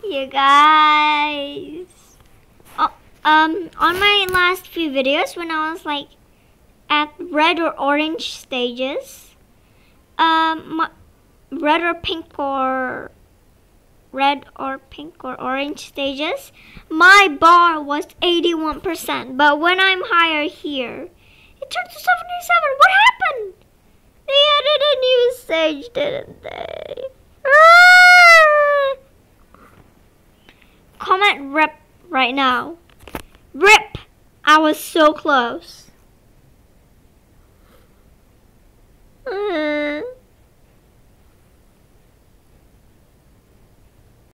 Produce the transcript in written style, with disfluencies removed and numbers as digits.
You guys. Oh, on my last few videos, when I was like at red or orange stages, red or pink or orange stages, my bar was 81%. But when I'm higher here, it turned to 77. What happened? They added a new stage, didn't they? Comment RIP right now. RIP! I was so close.